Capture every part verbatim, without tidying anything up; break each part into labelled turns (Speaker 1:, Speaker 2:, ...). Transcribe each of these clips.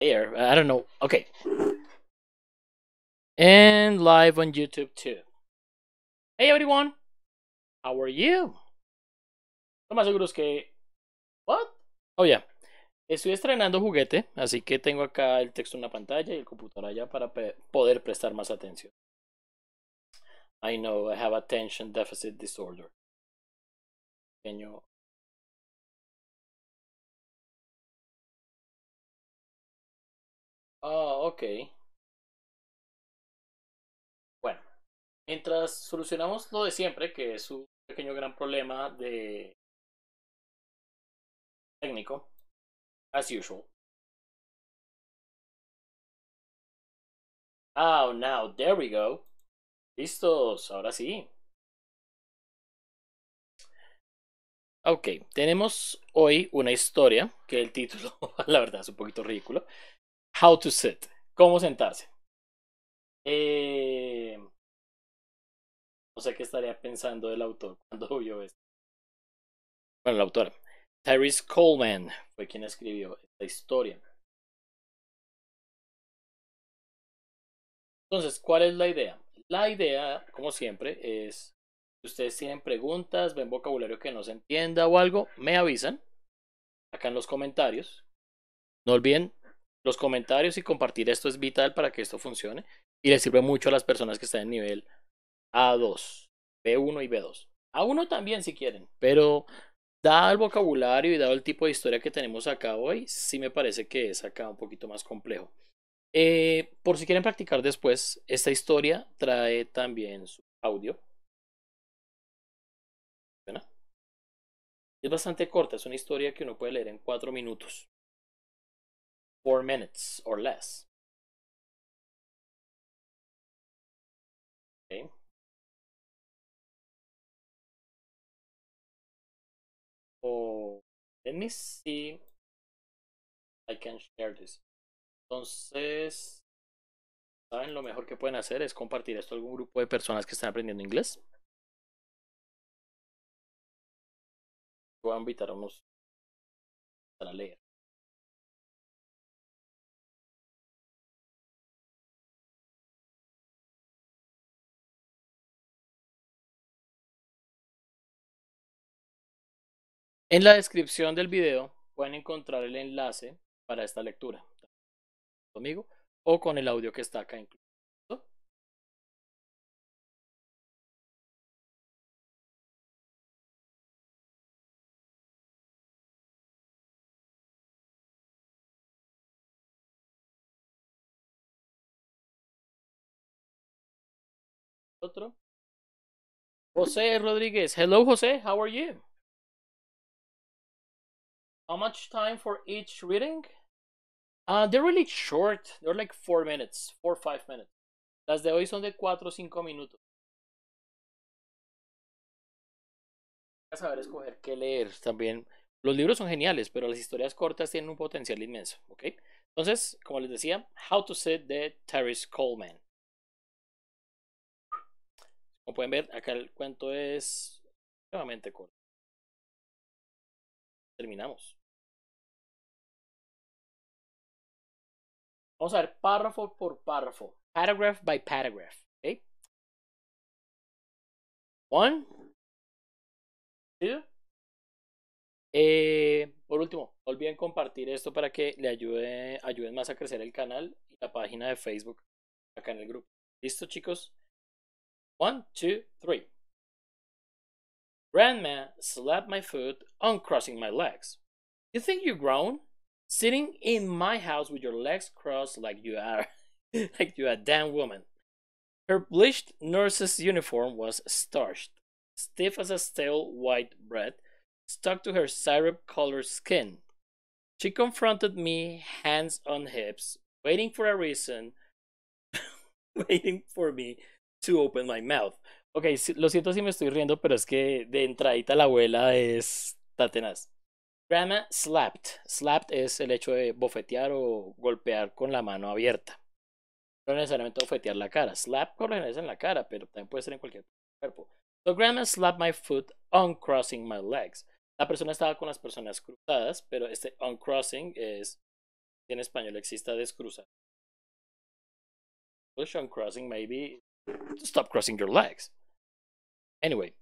Speaker 1: there. I don't know. Okay. And live on YouTube too. Hey everyone, how are you? Lo más seguro es que. What? Oh yeah. Estoy estrenando juguete, así que tengo acá el texto en la pantalla y el computador allá para poder prestar más atención. I know I have attention deficit disorder. Pequeño. Oh, ok. Bueno, mientras solucionamos lo de siempre, que es un pequeño gran problema de técnico, as usual. Oh, now, there we go. Listos, ahora sí. Ok, tenemos hoy una historia que el título, la verdad, es un poquito ridículo. How to sit. ¿Cómo sentarse? Eh, no sé qué estaría pensando el autor cuando vio esto. Bueno, la autora. Tyrese Coleman fue quien escribió esta historia. Entonces, ¿cuál es la idea? La idea, como siempre, es si ustedes tienen preguntas, ven vocabulario que no se entienda o algo, me avisan acá en los comentarios. No olviden los comentarios y compartir esto es vital para que esto funcione y les sirve mucho a las personas que están en nivel A dos, B uno y B dos. A uno también si quieren, pero dado el vocabulario y dado el tipo de historia que tenemos acá hoy, sí me parece que es acá un poquito más complejo. Eh, por si quieren practicar después, esta historia trae también su audio. ¿Suena? Es bastante corta, es una historia que uno puede leer en cuatro minutos. Four minutes or less. ¿Okay? O, let me see. I can share this. Entonces, ¿saben? Lo mejor que pueden hacer es compartir esto a algún grupo de personas que están aprendiendo inglés. Voy a invitar a unos para leer. En la descripción del video pueden encontrar el enlace para esta lectura conmigo o con el audio que está acá incluido. Otro. José Rodríguez. Hello, José. How are you? How much time for each reading? Uh, they're really short. They're like four minutes, four or five minutes. Las de hoy son de cuatro o cinco minutos. A saber escoger qué leer también. Los libros son geniales, pero las historias cortas tienen un potencial inmenso, ¿ok? Entonces, como les decía, How to Sit de Tyrese Coleman. Como pueden ver, acá el cuento es nuevamente corto. Terminamos. Vamos a ver párrafo por párrafo. Paragraph by paragraph. ¿Ok? One. Two. Eh, por último, no olviden compartir esto para que le ayude, ayuden más a crecer el canal y la página de Facebook acá en el grupo. ¿Listo, chicos? One, two, three. Grandma slapped my foot, uncrossing my legs. You think you're grown? Sitting in my house with your legs crossed like you are, like you're a damn woman. Her bleached nurse's uniform was starched, stiff as a stale white bread, stuck to her syrup-colored skin. She confronted me, hands on hips, waiting for a reason, waiting for me to open my mouth. Ok, lo siento si me estoy riendo, pero es que de entradita la abuela es tatenaz. Grandma slapped. Slapped es el hecho de bofetear o golpear con la mano abierta. No necesariamente bofetear la cara. Slap por lo general es en la cara, pero también puede ser en cualquier cuerpo. So grandma slapped my foot, uncrossing my legs. La persona estaba con las personas cruzadas, pero este uncrossing es en español exista descruzar. Push on crossing, maybe stop crossing your legs. Anyway.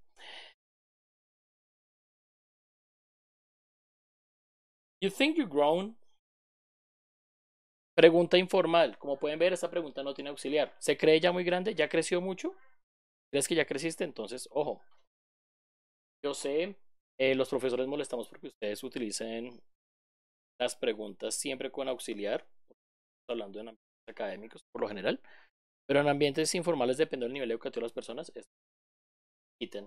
Speaker 1: You think you're grown? Pregunta informal. Como pueden ver, esta pregunta no tiene auxiliar. ¿Se cree ya muy grande? ¿Ya creció mucho? ¿Crees que ya creciste? Entonces, ojo. Yo sé, eh, los profesores molestamos porque ustedes utilicen las preguntas siempre con auxiliar. Hablando en ambientes académicos, por lo general. Pero en ambientes informales, depende del nivel educativo de las personas, es quiten.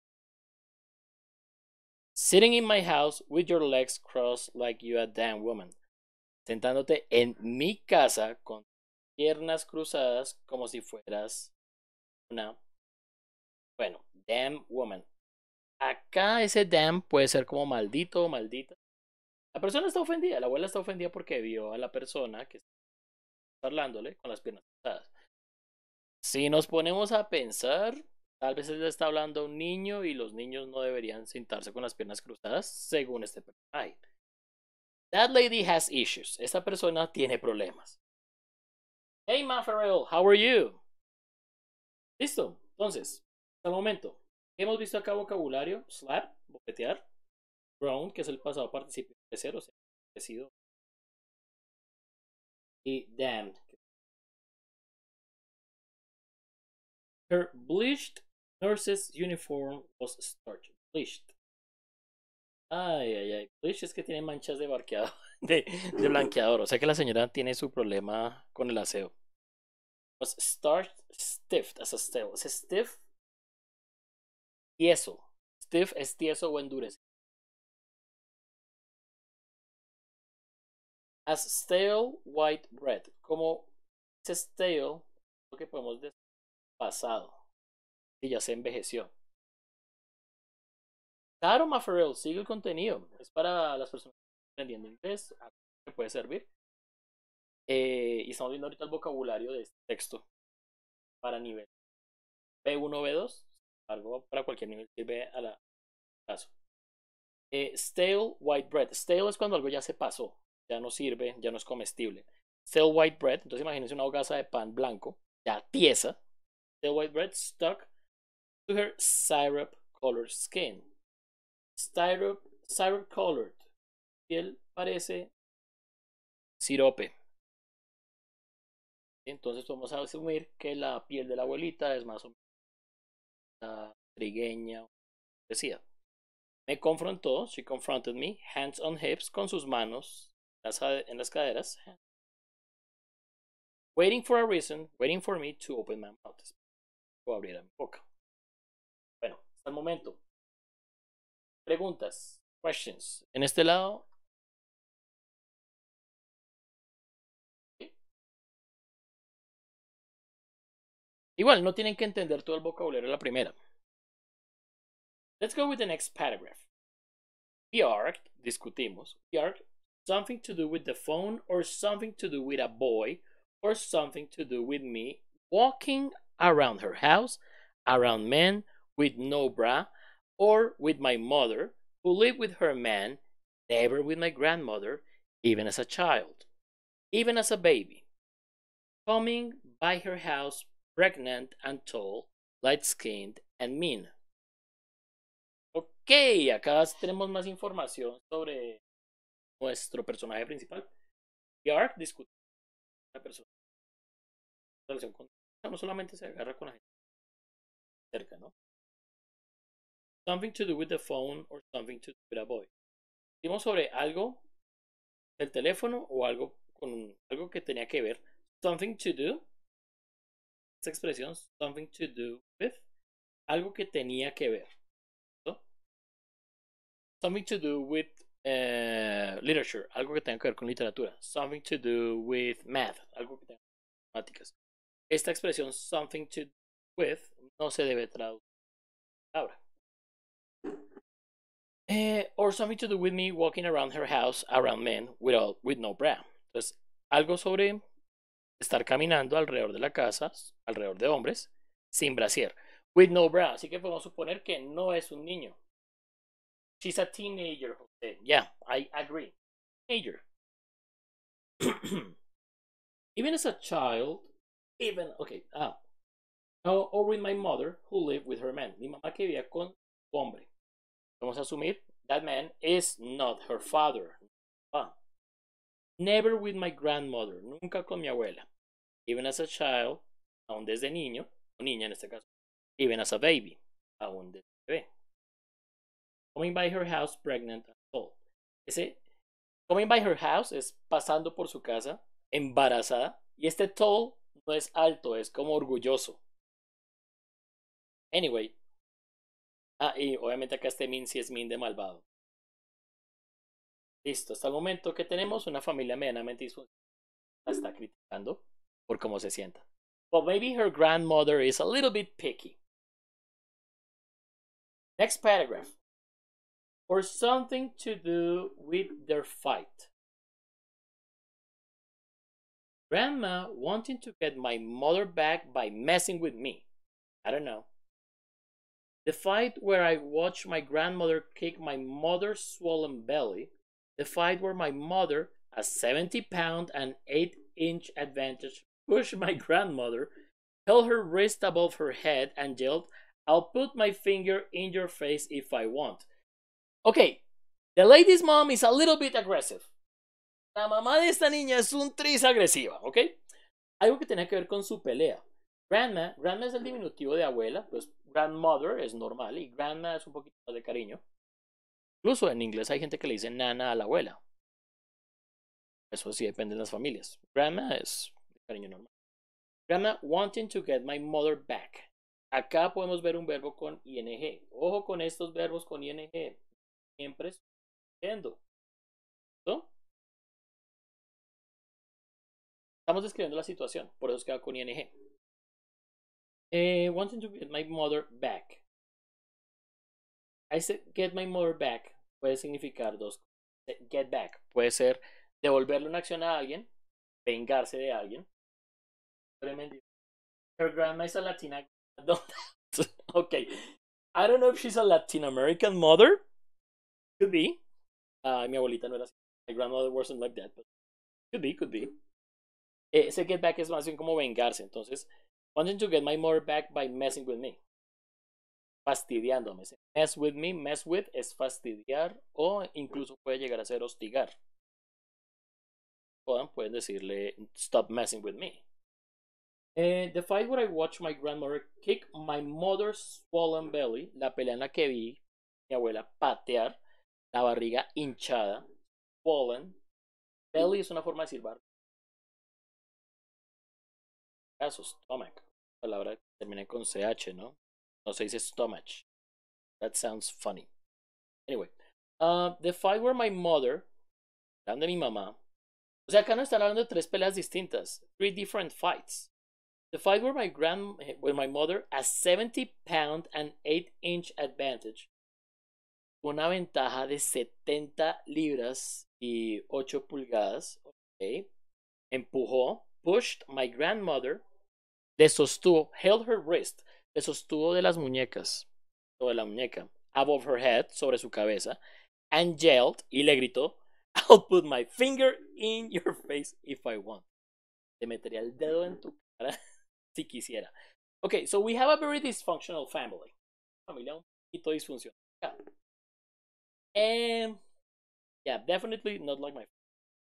Speaker 1: Sitting in my house with your legs crossed like you a damn woman. Sentándote en mi casa con piernas cruzadas como si fueras una, bueno, damn woman. Acá ese damn puede ser como maldito o maldita. La persona está ofendida, la abuela está ofendida porque vio a la persona que está hablándole con las piernas cruzadas. Si nos ponemos a pensar, tal vez ella está hablando a un niño y los niños no deberían sentarse con las piernas cruzadas según este personaje. That lady has issues. Esta persona tiene problemas. Hey, Ma Farrell, how are you? Listo. Entonces, hasta el momento, hemos visto acá vocabulario: slap, bofetear; grown, que es el pasado participio de cero, o sea, crecido; y damned. Her bleached nurse's uniform was starched. Bleached. Ay, ay, ay. Bleached es que tiene manchas de barqueado, de, de blanqueador. O sea que la señora tiene su problema con el aseo. Was starched, stiff, as a stale. Es stiff, tieso. Stiff es tieso o endurecido. As stale white bread. Como es stale, lo que podemos decir pasado. Y ya se envejeció. Claro, Mafarel, sigue el contenido. Es para las personas que están aprendiendo inglés, que puede servir. Eh, y estamos viendo ahorita el vocabulario de este texto para nivel B uno, B dos. Algo para cualquier nivel sirve a la caso. Eh, stale white bread. Stale es cuando algo ya se pasó, ya no sirve, ya no es comestible. Stale white bread, entonces imagínense una hogaza de pan blanco, ya tiesa. Stale white bread stuck to her syrup colored skin. Syrup, syrup colored. Piel parece sirope. Entonces vamos a asumir que la piel de la abuelita es más o menos trigueña, decía. Me confrontó, she confronted me, hands on hips, con sus manos en las caderas. Waiting for a reason, waiting for me to open my mouth. O abrir mi boca. Bueno, hasta el momento. Preguntas, questions. En este lado. Igual, no tienen que entender todo el vocabulario de la primera. Let's go with the next paragraph. We argued, discutimos, we argued something to do with the phone, or something to do with a boy, or something to do with me walking around her house, around men with no bra, or with my mother, who lived with her man, never with my grandmother, even as a child, even as a baby, coming by her house pregnant and tall, light-skinned and mean. Ok, acá tenemos más información sobre nuestro personaje principal. Yark discute con la persona. Relación con, no solamente se agarra con la gente cerca, ¿no? Something to do with the phone or something to do with a boy. Dijimos sobre algo del teléfono o algo con algo que tenía que ver. Something to do. Esta expresión, something to do with, algo que tenía que ver. ¿No? Something to do with uh, literature, algo que tenga que ver con literatura. Something to do with math, algo que tenga que ver con matemáticas. Esta expresión, something to do with, no se debe traducir ahora. Eh, or something to do with me walking around her house around men with, all, with no bra. Entonces, algo sobre estar caminando alrededor de la casa, alrededor de hombres, sin brasier. With no bra. Así que podemos suponer que no es un niño. She's a teenager, Jose. Yeah, I agree. Teenager. Even as a child, even, okay, ah, or, or with my mother who lived with her man. Mi mamá que vivía con su hombre. Vamos a asumir that man is not her father. Ah. Never with my grandmother, nunca con mi abuela. Even as a child, aún desde niño, o niña en este caso. Even as a baby, aún desde bebé. Coming by her house pregnant and tall. Ese coming by her house es pasando por su casa, embarazada. Y este tall no es alto, es como orgulloso. Anyway. Ah, y obviamente acá este min si es min de malvado. Listo, hasta el momento que tenemos una familia medianamente disfuncional. La está criticando por cómo se sienta. But maybe her grandmother is a little bit picky. Next paragraph. Or something to do with their fight. Grandma wanting to get my mother back by messing with me. I don't know. The fight where I watched my grandmother kick my mother's swollen belly. The fight where my mother, a seventy pound and eight inch advantage, pushed my grandmother, held her wrist above her head, and yelled, "I'll put my finger in your face if I want." Okay, the lady's mom is a little bit aggressive. La mamá de esta niña es un tris agresiva, ¿ok? Algo que tiene que ver con su pelea. Grandma, grandma es el diminutivo de abuela, pues grandmother es normal y grandma es un poquito más de cariño. Incluso en inglés hay gente que le dice nana a la abuela. Eso sí depende de las familias. Grandma es de cariño normal. Grandma wanting to get my mother back. Acá podemos ver un verbo con ing. Ojo con estos verbos con ing. Siempre sucediendo. ¿No? Estamos describiendo la situación, por eso es que va con ing. Eh, wanting to get my mother back. I said get my mother back puede significar dos cosas. Get back puede ser devolverle una acción a alguien, vengarse de alguien. Her grandma is a Latina. Okay. I don't know if she's a Latin American mother. Could be. Uh, mi abuelita no era así. My grandmother wasn't like that, but could be, could be. Ese get back es más bien como vengarse. Entonces, wanting to get my mother back by messing with me. Fastidiándome. Mess with me, mess with es fastidiar o incluso puede llegar a ser hostigar. O pueden decirle stop messing with me. Uh, the fight where I watched my grandmother kick my mother's swollen belly. La pelea en la que vi mi abuela patear la barriga hinchada. Swollen. Belly es una forma de decir barriga. Caso, stomach. Palabra que termina con ch, ¿no? No se dice stomach. That sounds funny. Anyway. Uh, the fight where my mother. Hablando de mi mamá. O sea, acá no están hablando de tres peleas distintas. Three different fights. The fight where my grand, with my mother, a seventy pound and eight inch advantage. Una ventaja de setenta libras y ocho pulgadas. Okay. Empujó. Pushed my grandmother. Le sostuvo. Held her wrist. Le sostuvo de las muñecas. O de la muñeca. Above her head. Sobre su cabeza. And yelled. Y le gritó. I'll put my finger in your face if I want. Te metería el dedo en tu cara si quisiera. Okay, so we have a very dysfunctional family. Familia un poquito disfuncional. Yeah. And yeah, definitely not like my.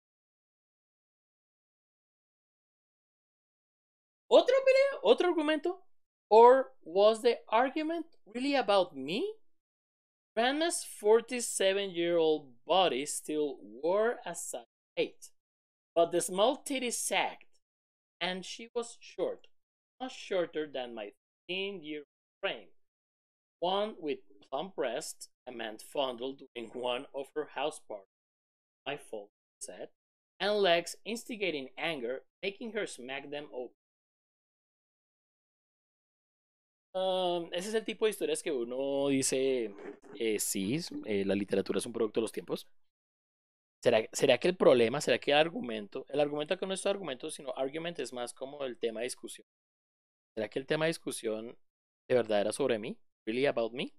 Speaker 1: Otro pelea, otro argumento. Or was the argument really about me? Grandma's forty-seven-year-old body still wore a size eight, but the small titties sagged, and she was short, much shorter than my fifteen-year frame. One with plump breasts, a man fondled during one of her house parties. My fault, said, and legs instigating anger, making her smack them open. Um, ese es el tipo de historias que uno dice, eh, sí, eh, la literatura es un producto de los tiempos. ¿Será, ¿Será que el problema, será que el argumento, el argumento acá no es argumento, sino argument es más como el tema de discusión? ¿Será que el tema de discusión de verdad era sobre mí? ¿Really about me?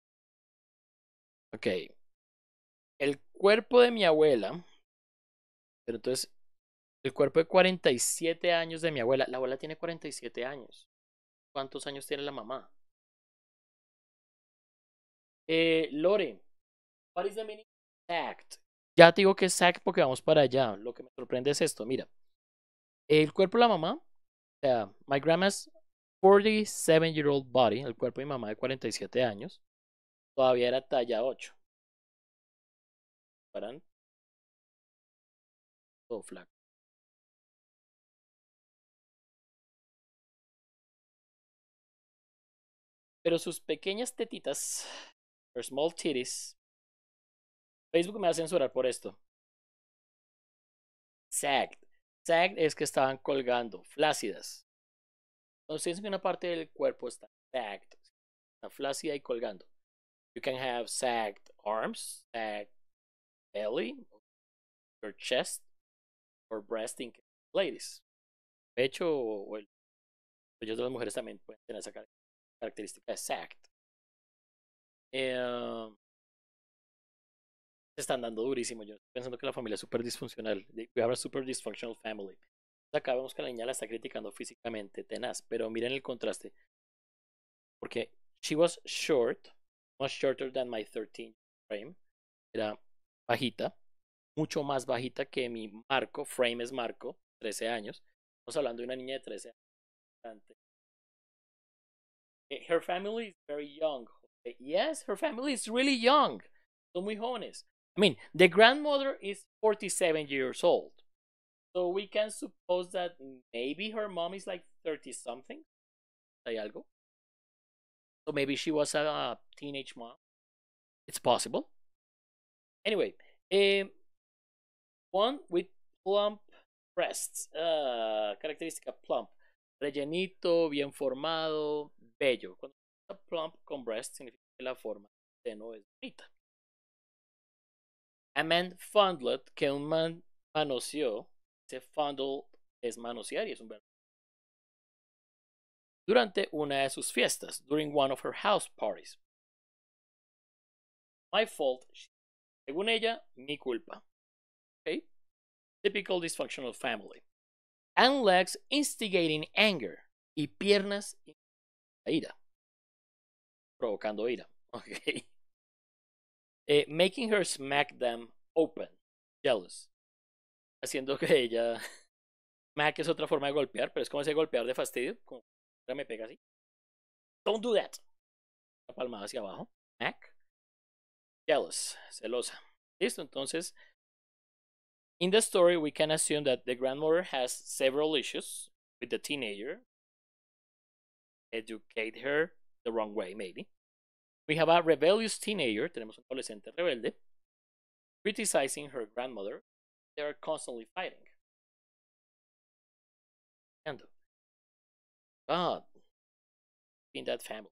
Speaker 1: Ok. El cuerpo de mi abuela, pero entonces El cuerpo de cuarenta y siete años de mi abuela. La abuela tiene cuarenta y siete años. ¿Cuántos años tiene la mamá? Eh, Lore, what is the meaning of sacked? Ya te digo que es sacked porque vamos para allá. Lo que me sorprende es esto, mira. El cuerpo de la mamá, o sea, my grandma's forty-seven year old body, el cuerpo de mi mamá de cuarenta y siete años, todavía era talla ocho. ¿Verán? Todo flaco. Pero sus pequeñas tetitas, her small titties, Facebook me va a censurar por esto. Sagged. Sagged es que estaban colgando, flácidas. Entonces que una parte del cuerpo está sagged, está flácida y colgando. You can have sagged arms, sagged belly, your chest, or breast in ladies. Pecho o el pechos de las mujeres también pueden tener esa característica de sagged. Eh, se están dando durísimo. Yo estoy pensando que la familia es súper disfuncional. We have a super dysfunctional family. Acá vemos que la niña la está criticando físicamente, tenaz, pero miren el contraste. Porque she was short, much shorter than my thirteen frame. Era bajita, mucho más bajita que mi Marco, frame es Marco, trece años. Estamos hablando de una niña de trece años. Her family is very young. Yes, her family is really young. Son muy jóvenes. I mean, the grandmother is forty-seven years old. So we can suppose that maybe her mom is like thirty something. ¿Hay algo? So maybe she was a teenage mom. It's possible. Anyway, eh, one with plump breasts. Uh, característica plump. Rellenito, bien formado, bello. Cuando está plump con breast significa que la forma de seno es bonita. A man fondled, que un man manoseó. Ese fondle es manosear y es un verbo. Durante una de sus fiestas, during one of her house parties. My fault. Según ella, mi culpa. Okay? Typical dysfunctional family. And legs instigating anger. Y piernas ira. Provocando ira. Okay. Eh, making her smack them open. Jealous. Haciendo que ella. Smack es otra forma de golpear, pero es como ese golpear de fastidio. Como me pega así. Don't do that. La palmada hacia abajo. Smack. Jealous. Celosa. Listo, entonces. In the story, we can assume that the grandmother has several issues with the teenager. Educate her the wrong way, maybe. We have a rebellious teenager, tenemos un adolescente rebelde, criticizing her grandmother. They are constantly fighting. And God, in that family.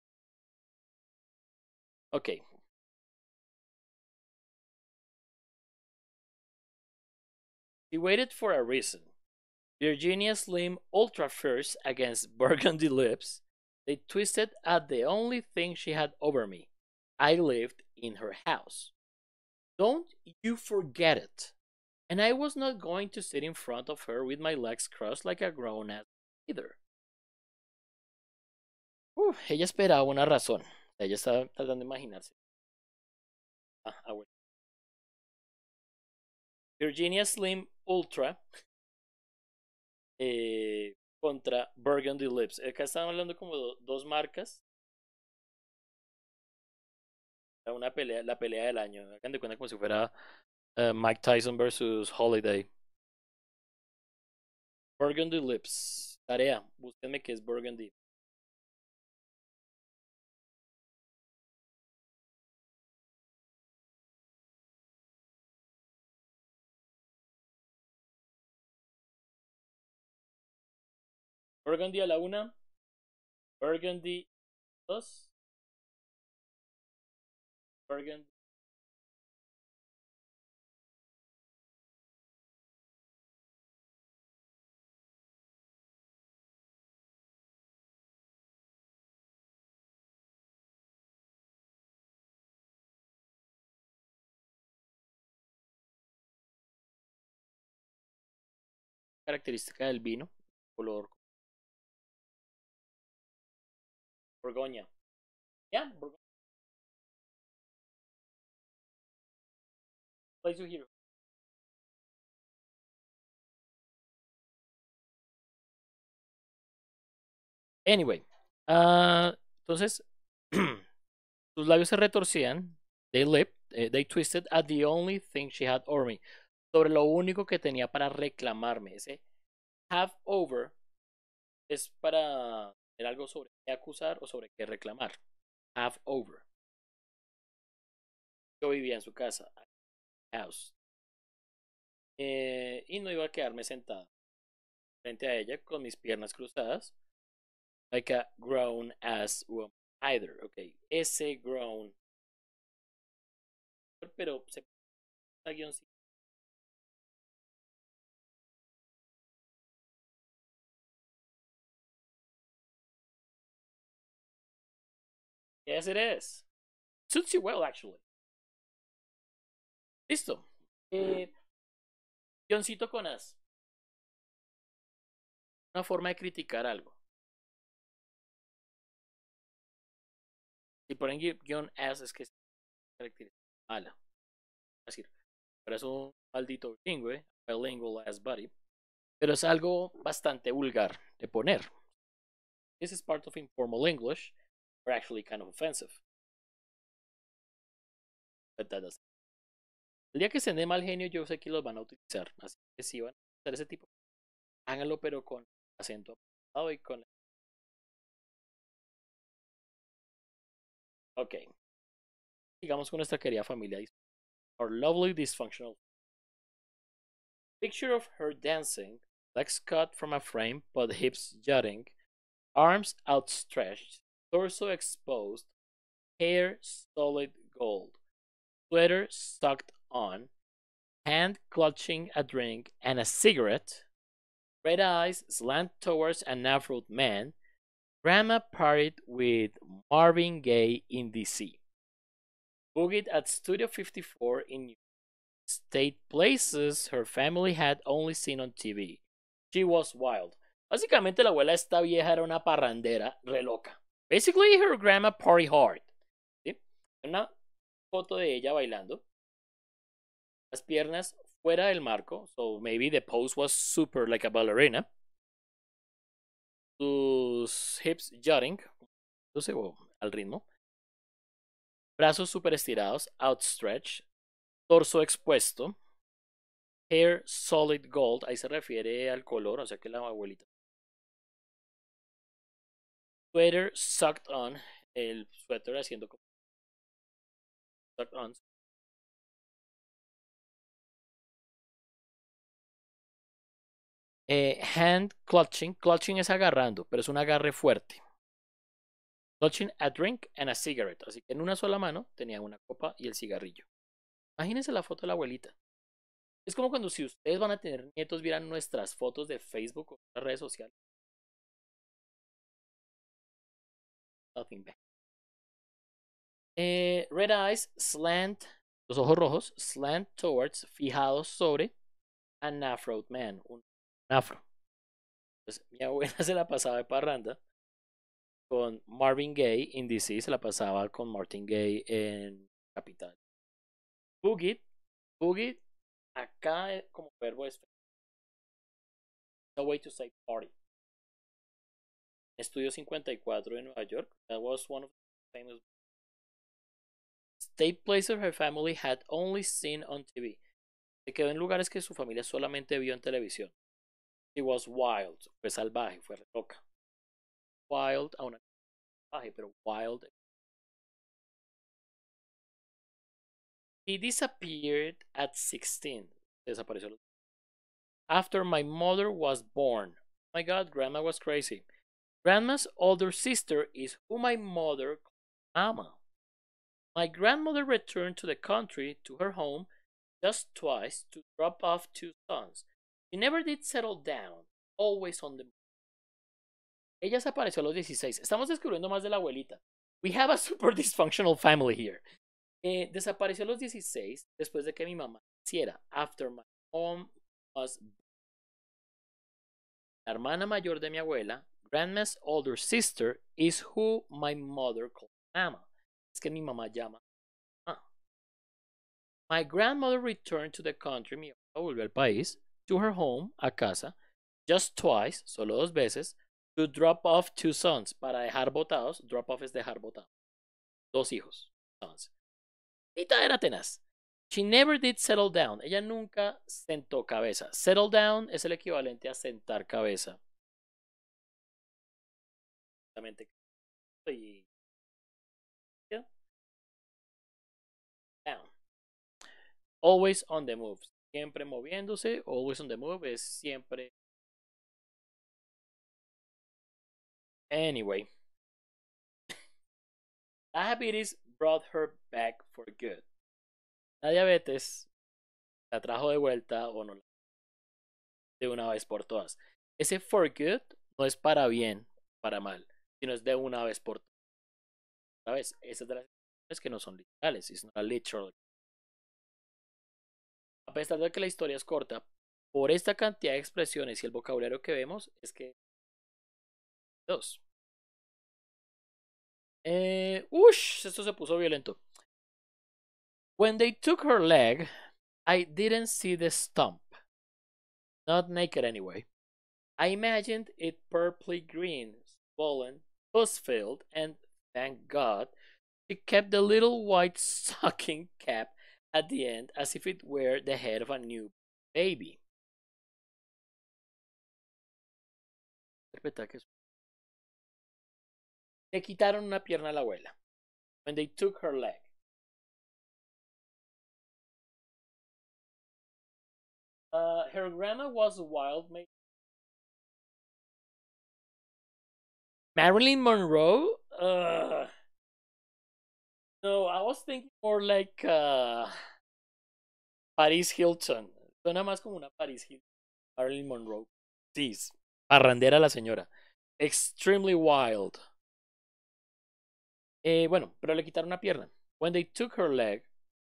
Speaker 1: Okay. She waited for a reason. Virginia Slim ultra fierce against burgundy lips. They twisted at the only thing she had over me. I lived in her house. Don't you forget it. And I was not going to sit in front of her with my legs crossed like a grown ass either. Uf, ella esperaba una razón. Ella estaba tratando de imaginarse. Ah, ah, bueno. Virginia Slim Ultra eh, contra Burgundy Lips. Acá están hablando como do, dos marcas. Una pelea, la pelea del año. Hagan de cuenta como si fuera uh, Mike Tyson versus Holiday. Burgundy Lips. Tarea. Búsquenme qué es Burgundy. Burgundy a la una. Burgundy dos. Burgundy. característica del vino, color Borgoña. Yeah, Borgoña. Place to hear. Anyway, uh, entonces sus labios se retorcían. They lipped, eh, they twisted at the only thing she had over me. Sobre lo único que tenía para reclamarme. Ese have over es para tener algo sobre qué acusar o sobre qué reclamar. Have over. Yo vivía en su casa. House. Eh, y no iba a quedarme sentado frente a ella con mis piernas cruzadas. Like a grown ass woman. Either, ok. Ese grown. Pero se guioncito. Yes, it is. Suits you well, actually. Listo. Eh, guioncito con as. Una forma de criticar algo. Si ponen guión as es que es característica mala. Es decir, pero es un maldito bilingüe, bilingual as buddy. Pero es algo bastante vulgar de poner. This is part of informal English, or actually kind of offensive. But that doesn't. El día que se de mal genio, yo sé que los van a utilizar. Así que si van a hacer ese tipo, háganlo, pero con acento apretado y con. Ok. Sigamos con nuestra querida familia. Our lovely dysfunctional. Picture of her dancing, legs cut from a frame, but hips jutting, arms outstretched, torso exposed, hair solid gold, sweater sucked on, hand clutching a drink and a cigarette, red eyes slant towards an afro man, grandma partied with Marvin Gaye in D C. Boogied at Studio fifty-four in New York. State places her family had only seen on T V. She was wild. Básicamente la abuela esta vieja era una parrandera re loca. Basically her grandma party hard. ¿Sí? Una foto de ella bailando. Las piernas fuera del marco. So maybe the pose was super like a ballerina. Sus hips jutting. No sé, al ritmo. Brazos super estirados. Outstretched. Torso expuesto. Hair solid gold. Ahí se refiere al color. O sea que la abuelita. Sweater sucked on. El suéter haciendo como. Sucked on. Eh, hand clutching. Clutching es agarrando, pero es un agarre fuerte. Clutching a drink and a cigarette. Así que en una sola mano tenía una copa y el cigarrillo. Imagínense la foto de la abuelita. Es como cuando si ustedes van a tener nietos, vieran nuestras fotos de Facebook o otras redes sociales. Nothing bad. Eh, red eyes slant, los ojos rojos, slant towards, fijados sobre, an afro man, un afro. Entonces, mi abuela se la pasaba de parranda con Marvin Gaye en D C, se la pasaba con Martin Gaye en Capital. Boogie, Boogie, acá como verbo es a way to say party. Estudio cincuenta y cuatro de Nueva York. That was one of the famous state places her family had only seen on T V. Se quedó en lugares que su familia solamente vio en televisión. She was wild. Fue salvaje, fue loca. Wild, a una salvaje, pero wild. He disappeared at sixteen. Desapareció. After my mother was born. Oh my God, grandma was crazy. Grandma's older sister is who my mother called Mama. My grandmother returned to the country, to her home, just twice to drop off two sons. She never did settle down, always on the move. Ella se apareció a los dieciséis. Estamos descubriendo más de la abuelita. We have a super dysfunctional family here. Eh, desapareció a los dieciséis después de que mi mamá naciera. After my mom was La hermana mayor de mi abuela, grandma's older sister, is who my mother called Mama. Es que mi mamá llama. Ah. My grandmother returned to the country. Mi abuela volvió al país. To her home, a casa. Just twice, solo dos veces. To drop off two sons. Para dejar botados. Drop off es dejar botados. Dos hijos. Sons. Tita era tenaz. She never did settle down. Ella nunca sentó cabeza. Settle down es el equivalente a sentar cabeza. Exactamente. Y down. Always on the move. Siempre moviéndose. Always on the move es siempre. Anyway. Diabetes brought her back for good. La diabetes la trajo de vuelta o no de una vez por todas. Ese for good no es para bien, para mal, sino es de una vez por todas. ¿Sabes? Esas de las expresiones que no son literales, es una literal. A pesar de que la historia es corta, por esta cantidad de expresiones y el vocabulario que vemos, es que dos. Eh, ush, esto se puso violento. When they took her leg, I didn't see the stump. Not naked anyway. I imagined it purpley green, swollen, pus-filled, and thank God, she kept the little white stocking cap at the end as if it were the head of a new baby. Le quitaron una pierna a la abuela. When they took her leg. Uh, her grandma was a wild maid. Marilyn Monroe? Uh, no, I was thinking more like uh, Paris Hilton. Suena más como una Paris Hilton. Marilyn Monroe. Sí, parrandera la señora. Extremely wild. Eh, bueno, pero le quitaron una pierna. When they took her leg,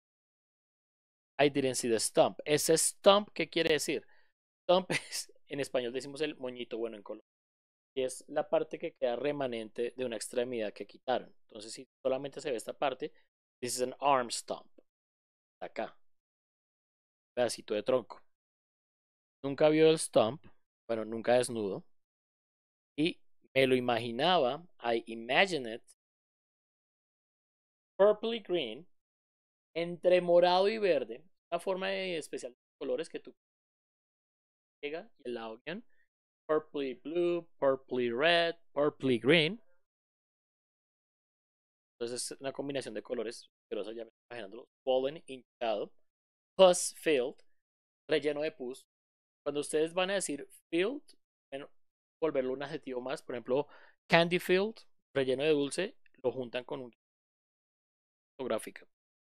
Speaker 1: I didn't see the stump. Ese stump, ¿qué quiere decir? Stump es, en español decimos el moñito, bueno, en Colombia. Y es la parte que queda remanente de una extremidad que quitaron. Entonces, si solamente se ve esta parte, this is an arm stump. Acá. Pedacito de tronco. Nunca vio el stump. Bueno, nunca desnudo. Y me lo imaginaba. I imagined it. Purpley green. Entre morado y verde. Una forma de especial de colores que tú llega y el lado guión. Purpley blue, purpley red, purpley green. Entonces es una combinación de colores. Pero ya me estoy imaginándolo. Swollen, hinchado. Pus filled. Relleno de pus. Cuando ustedes van a decir filled, bueno, volverlo un adjetivo más. Por ejemplo, candy filled, relleno de dulce, lo juntan con un gráfica.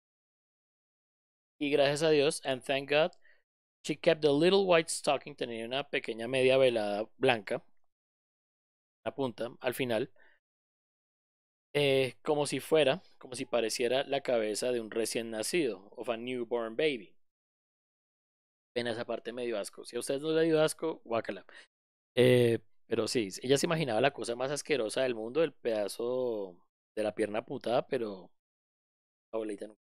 Speaker 1: Y gracias a Dios, and thank God, she kept the little white stocking, tenía una pequeña media velada blanca, la punta, al final, eh, como si fuera, como si pareciera la cabeza de un recién nacido, of a newborn baby. En esa parte me dio asco. Si a ustedes no les dio asco, guácala. Eh, pero sí, ella se imaginaba la cosa más asquerosa del mundo, el pedazo de la pierna putada, pero la abuelita no.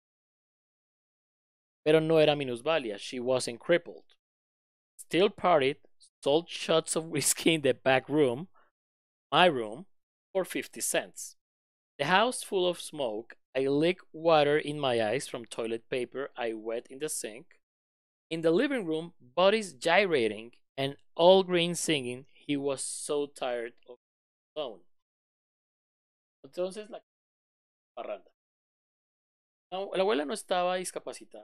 Speaker 1: Pero no era minusvalía, she wasn't crippled. Still partied, sold shots of whiskey in the back room, my room, for fifty cents. The house full of smoke, I lick water in my eyes from toilet paper I wet in the sink. In the living room, bodies gyrating and all green singing, he was so tired of alone. Entonces la parranda. No, la abuela no estaba discapacitada.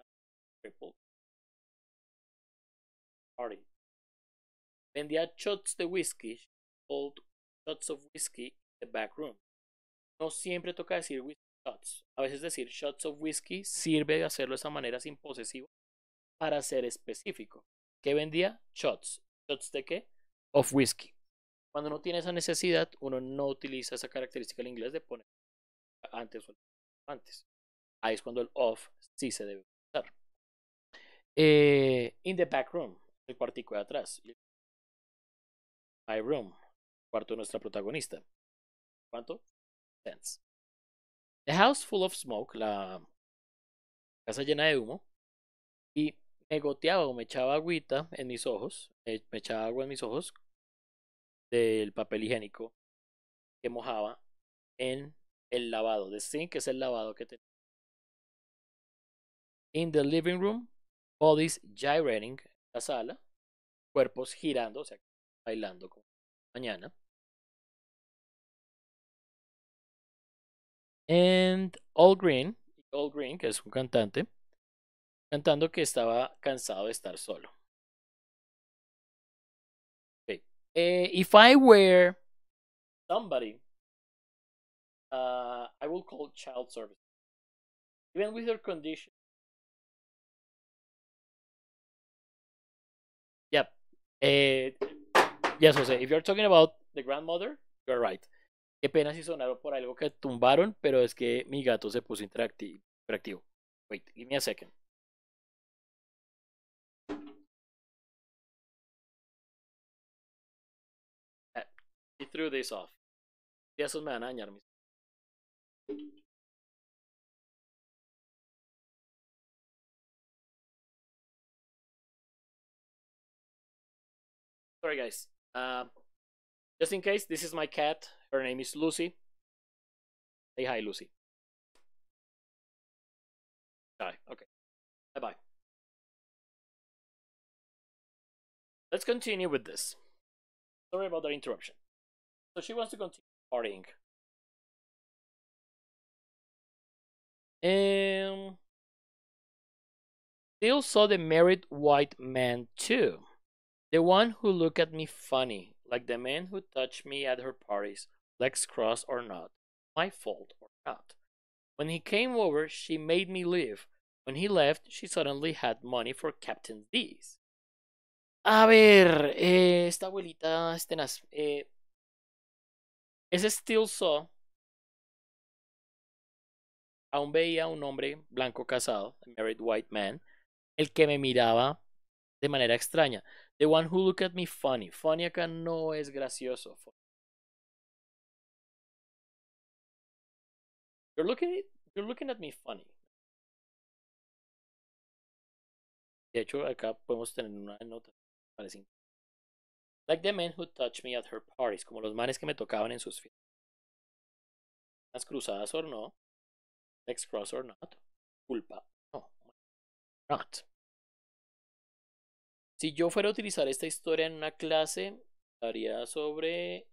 Speaker 1: Party. Vendía shots de whisky, sold shots of whiskey in the back room. No siempre toca decir whisky shots. A veces decir shots of whisky sirve de hacerlo de esa manera sin posesivo para ser específico. ¿Qué vendía? Shots. ¿Shots de qué? Of whisky. Cuando no tiene esa necesidad, uno no utiliza esa característica en inglés de poner antes o antes. Ahí es cuando el of sí se debe usar. Eh, in the back room, el cuartico de atrás. My room, cuarto de nuestra protagonista. ¿Cuánto? Cents. The house full of smoke, la casa llena de humo, y me goteaba o me echaba agüita en mis ojos, me, me echaba agua en mis ojos del papel higiénico que mojaba en el lavado. The sink es el lavado que tenía. In the living room, bodies gyrating, la sala, cuerpos girando, o sea, bailando como mañana. And All Green, All Green, que es un cantante, cantando que estaba cansado de estar solo. Okay. Uh, if I were somebody, uh, I will call child service. Even with her condition. Yep. Uh, yes, Jose, if you're talking about the grandmother, you're right. Qué pena si sonaron por algo que tumbaron, pero es que mi gato se puso interactivo. interactivo. Wait, give me a second. He threw this off. Y esos me van a dañar mis. Sorry, guys. Uh, just in case, this is my cat. Her name is Lucy. Say hi, Lucy. Hi. Okay. Bye bye. Let's continue with this. Sorry about that interruption. So she wants to continue partying. Um, still saw the married white man too. The one who looked at me funny, like the man who touched me at her parties, legs crossed or not, my fault or not. When he came over, she made me leave. When he left, she suddenly had money for Captain D's. A ver, eh, esta abuelita es tenaz. Eh, ese still saw. Aún veía a un hombre blanco casado, a married white man, el que me miraba de manera extraña. The one who looked at me funny. Funny acá no es gracioso. You're looking at, you're looking at me funny. De hecho, acá podemos tener una nota. Parece. Like the men who touched me at her parties. Como los manes que me tocaban en sus fiestas. Las cruzadas o no. Legs cross or not. Culpa. No. Not. Si yo fuera a utilizar esta historia en una clase, hablaría sobre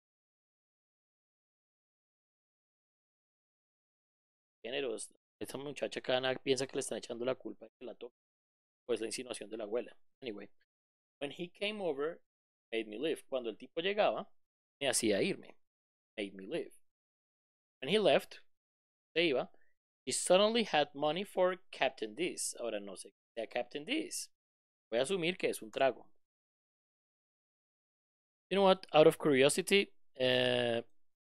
Speaker 1: géneros. Esta muchacha cada piensa que le están echando la culpa de que la toca. Pues la insinuación de la abuela. Anyway. When he came over, made me leave. Cuando el tipo llegaba, me hacía irme. Made me leave. When he left, se iba. He suddenly had money for Captain D's. Ahora no sé qué sea Captain D's. Voy a asumir que es un trago. You know what? Out of curiosity, uh,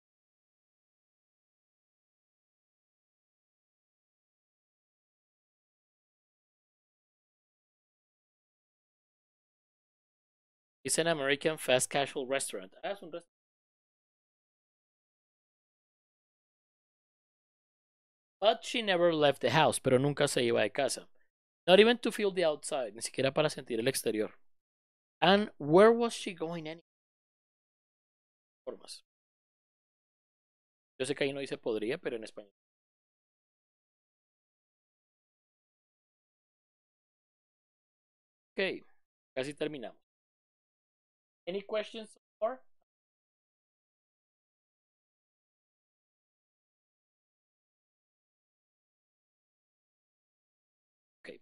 Speaker 1: it's an American fast casual restaurant. Ah, es un restaurant. But she never left the house, pero nunca se iba de casa. Not even to feel the outside, ni siquiera para sentir el exterior. And where was she going anyway? Formas. Yo sé que ahí no dice podría, pero en español. Ok, casi terminamos. Any questions so far? Okay.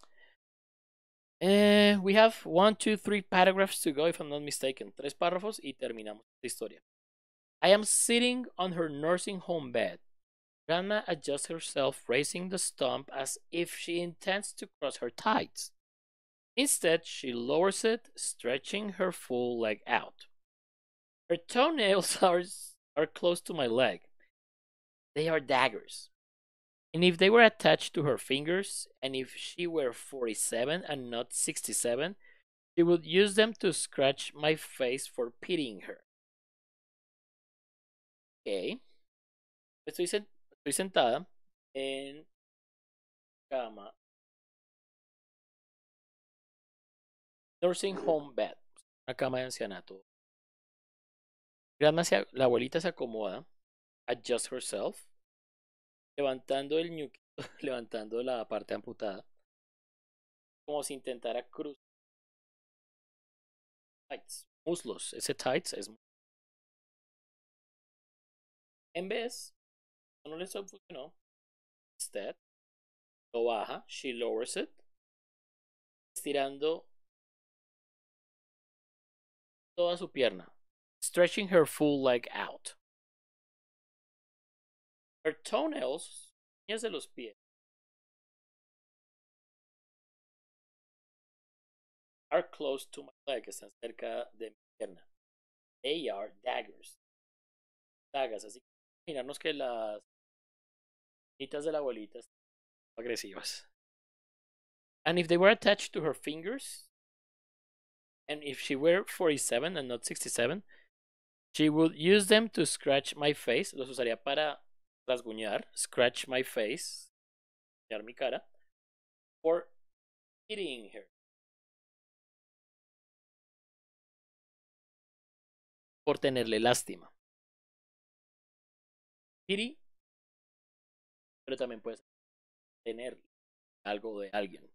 Speaker 1: Uh, we have one, two, three paragraphs to go, if I'm not mistaken. Tres párrafos y terminamos la historia. I am sitting on her nursing home bed. Grandma adjusts herself, raising the stump as if she intends to cross her tights. Instead, she lowers it, stretching her full leg out. Her toenails are, are close to my leg. They are daggers. And if they were attached to her fingers, and if she were forty-seven and not sixty-seven, She would use them to scratch my face for pitying her. Ok. Estoy, sen- estoy sentada en cama. Nursing home bed. Una cama de ancianato. Grandma se, la abuelita se acomoda. Adjust herself. Levantando el ñuquito. Levantando la parte amputada. Como si intentara cruzar. Tights. Muslos. Ese tights es. En vez. No le funcionó. Instead. Lo baja. She lowers it. Estirando toda su pierna. Stretching her full leg out. Her toenails, uñas de los pies, are close to my leg, están cerca de mi pierna. They are daggers. Dagas, así que imaginarnos que las manitas de la abuelita están agresivas. And if they were attached to her fingers, and if she were forty-seven and not sixty-seven, she would use them to scratch my face. Los usaría para rasguñar, scratch my face, rasguñar mi cara, or hitting her. Por tenerle lástima. Pity, pero también puedes tener algo de alguien.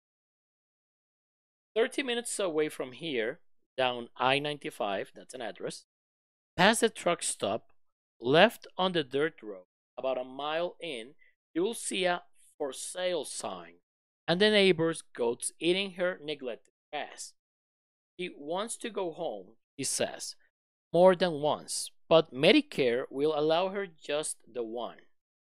Speaker 1: thirty minutes away from here, down I ninety-five, that's an address, past the truck stop, left on the dirt road, about a mile in, you will see a for sale sign and the neighbor's goats eating her neglected grass. She wants to go home, she says, more than once, but Medicare will allow her just the one.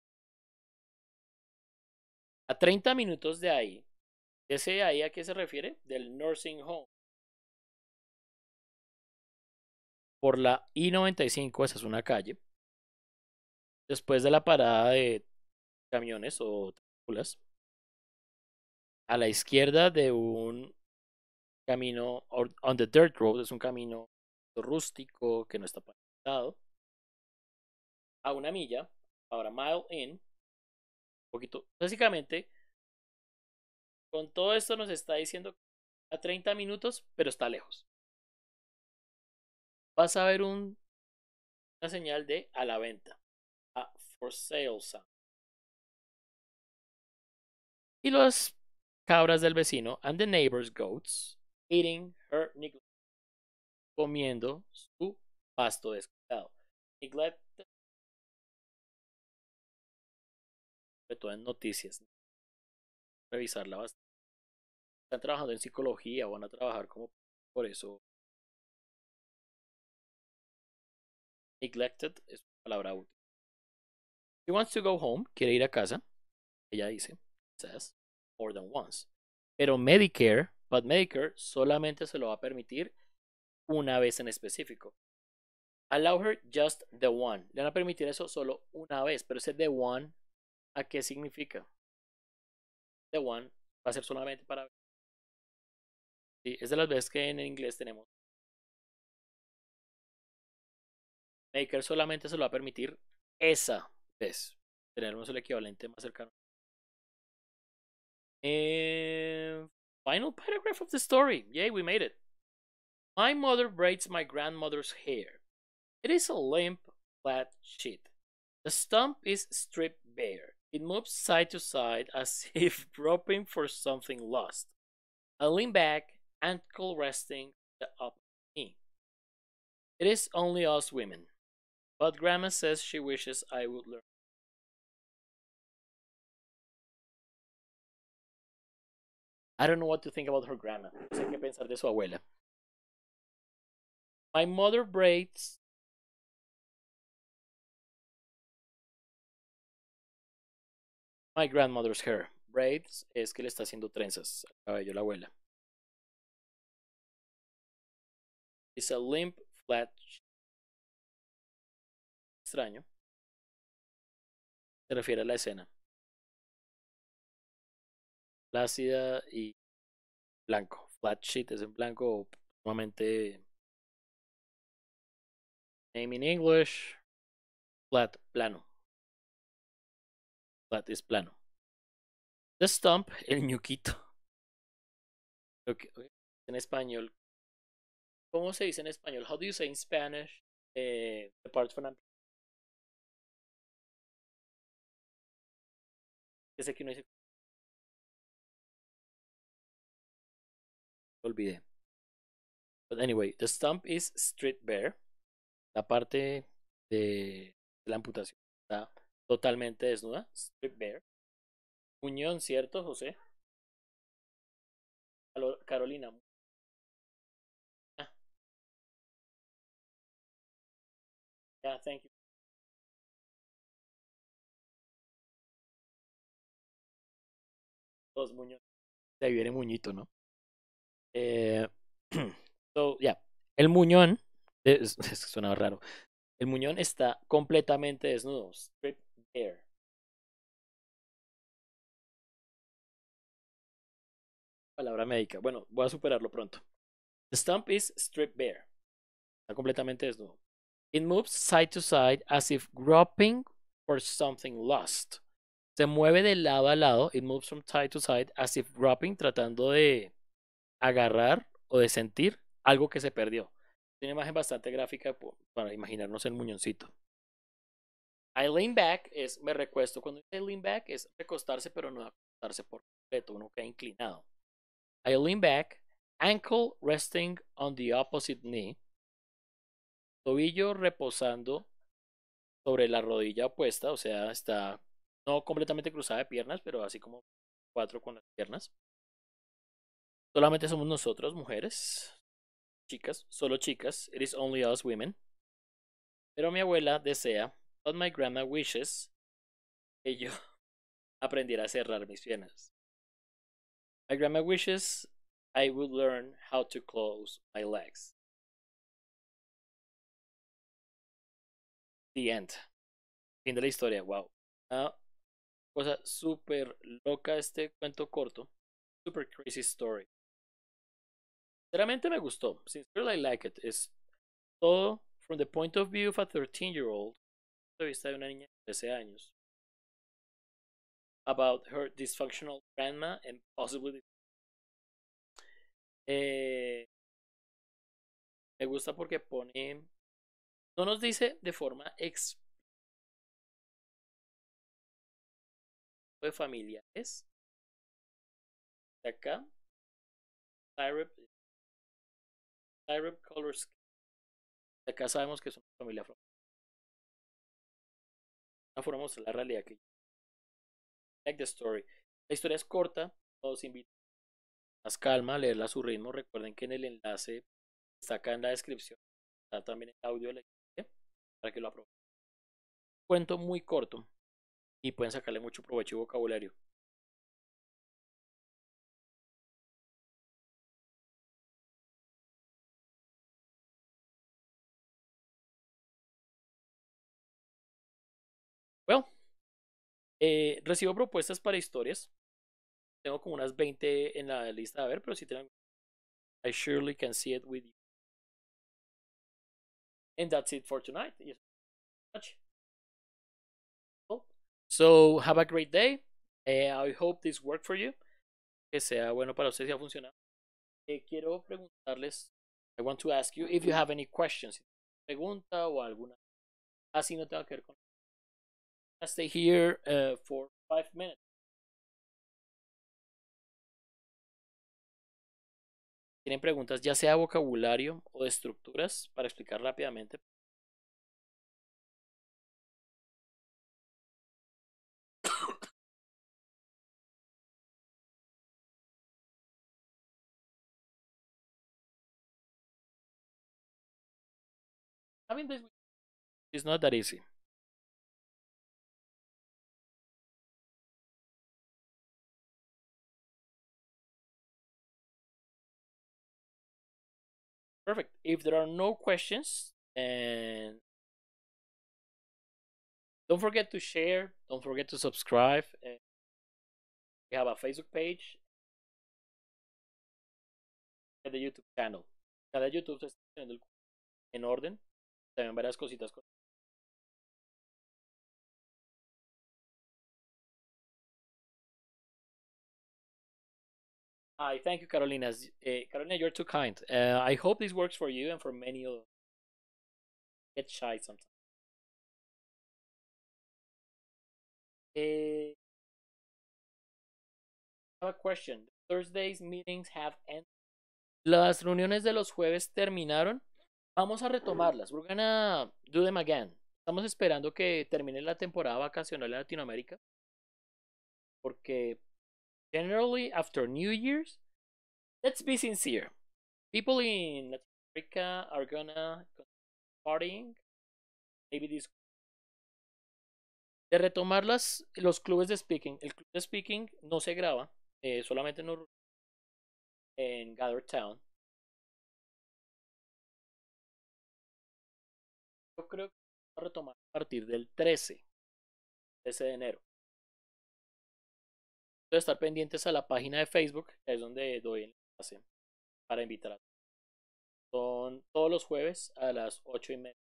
Speaker 1: A treinta minutos de ahí, ¿ese ahí a qué se refiere? Del nursing home. Por la I noventa y cinco, esa es una calle. Después de la parada de camiones o tráculas, a la izquierda de un camino, on the dirt road, es un camino rústico que no está pavimentado. A una milla, ahora mile in, un poquito. Básicamente, con todo esto nos está diciendo a treinta minutos, pero está lejos. Vas a ver un, una señal de a la venta, a for sale sign. Y las cabras del vecino and the neighbor's goats eating her neglect, comiendo su pasto descuidado. Neglect, sobre todo en noticias, ¿no? Revisarla bastante. Están trabajando en psicología, van a trabajar como por eso. Neglected es una palabra útil. She wants to go home, quiere ir a casa. Ella dice, says, more than once. Pero Medicare, but Medicare solamente se lo va a permitir una vez en específico. Allow her just the one. Le van a permitir eso solo una vez, pero ese the one, ¿a qué significa? The one va a ser solamente para... Sí, es de las veces que en inglés tenemos. Medicare solamente se lo va a permitir esa vez. Tenemos el equivalente más cercano. And final paragraph of the story. Yay, we made it. My mother braids my grandmother's hair. It is a limp, flat sheet. The stump is stripped bare. It moves side to side as if groping for something lost. I lean back, ankle resting the upper knee. It is only us women, but Grandma says she wishes I would learn. I don't know what to think about her grandma. No sé qué pensar de su abuela. My mother braids my grandmother's hair. Braids es que le está haciendo trenzas al cabello a la abuela. It's a limp, flat. Extraño. Se refiere a la escena. Plácida y blanco. Flat sheet es en blanco, normalmente name in English, flat, plano. Flat es plano. The stump, el ñuquito. Okay. En español, ¿cómo se dice en español? How do you say in Spanish? Eh, the part from an... que sé que uno dice, olvidé. But anyway, the stump is straight bare. La parte de la amputación está totalmente desnuda, strip bare. Muñón, ¿cierto, José? Carolina. Ah, yeah, thank you. Dos muñones. De ahí viene muñito, ¿no? Eh, so, yeah. El muñón, es, es, suena raro. El muñón está completamente desnudo, strip bare. Palabra médica. Bueno, voy a superarlo pronto. The stump is strip bare. Está completamente desnudo. It moves side to side as if groping for something lost. Se mueve de lado a lado. It moves from side to side as if groping, tratando de agarrar o de sentir algo que se perdió. Tiene una imagen bastante gráfica para imaginarnos el muñoncito. I lean back es me recuesto. Cuando dice lean back es recostarse, pero no acostarse por completo. Uno queda inclinado. I lean back, ankle resting on the opposite knee. Tobillo reposando sobre la rodilla opuesta, o sea, está no completamente cruzada de piernas, pero así como cuatro con las piernas. Solamente somos nosotros, mujeres, chicas, solo chicas. It is only us women. Pero mi abuela desea, but my grandma wishes, que yo aprendiera a cerrar mis piernas. My grandma wishes I would learn how to close my legs. The end. Fin de la historia, wow. Una cosa súper loca este cuento corto. Super crazy story. Sinceramente me gustó. Sincerely I like it. Es todo from the point of view of a thirteen year old. De vista de una niña de trece años. About her dysfunctional grandma and possibly. Eh, me gusta porque pone. No nos dice de forma ex de familiares. De acá. Syrup. Syrup colors. De acá sabemos que es una familia afro. Una forma de mostrar la realidad que like the story. La historia es corta. Los invito a más calma, a leerla a su ritmo. Recuerden que en el enlace está acá en la descripción. Está también el audio de la historia para que lo aprovechen. Cuento muy corto y pueden sacarle mucho provecho y vocabulario. Well, eh, recibo propuestas para historias. Tengo como unas veinte en la lista de ver, pero si tienen, I surely can see it with you. And that's it for tonight. So, have a great day. Uh, I hope this worked for you. Que sea bueno para ustedes y ha funcionado. Eh, quiero preguntarles, I want to ask you if you have any questions. Pregunta o alguna. Así no tengo que ver con. I'll stay here uh, for five minutes. ¿Tienen preguntas ya sea de vocabulario o de estructuras para explicar rápidamente? I mean, this is not that easy. Perfect. If there are no questions, and don't forget to share, don't forget to subscribe. We have a Facebook page. de YouTube channel. Cada YouTube se está poniendo el- en orden. También varias cositas. con- Hi, thank you, Carolina. Uh, Carolina, you're too kind. Uh, I hope this works for you and for many others. Get shy sometimes. Uh, I have a question. Thursday's meetings have ended. Las reuniones de los jueves terminaron. Vamos a retomarlas. We're gonna do them again. Estamos esperando que termine la temporada vacacional en Latinoamérica. Porque generally after New Year's, let's be sincere. People in Latin America are gonna partying. Maybe this de retomar las, los clubes de speaking. El club de speaking no se graba, eh, solamente en, en Gather Town. Yo creo que vamos a retomar a partir del trece, trece de enero. Entonces, estar pendientes a la página de Facebook, que es donde doy el enlace para invitar a todos. Son todos los jueves a las ocho y media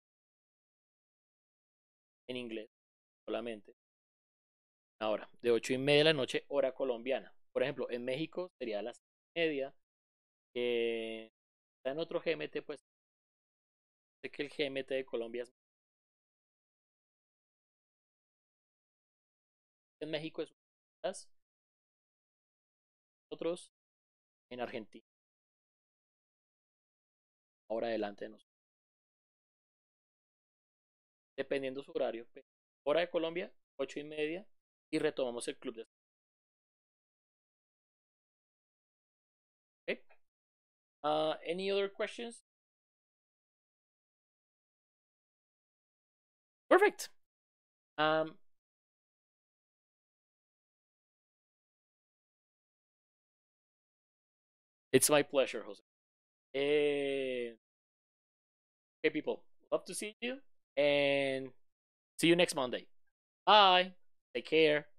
Speaker 1: en inglés solamente. Ahora, de ocho y media de la noche, hora colombiana. Por ejemplo, en México sería a las media. Eh, está en otro G M T, pues sé que el G M T de Colombia es en México es horas, otros en Argentina, ahora adelante de nosotros. Dependiendo su horario, hora de Colombia, ocho y media, y retomamos el club de. Okay. Uh, any other questions? Perfect. Um, it's my pleasure, Jose. Eh, okay, people, love to see you, and see you next Monday. Bye. Take care.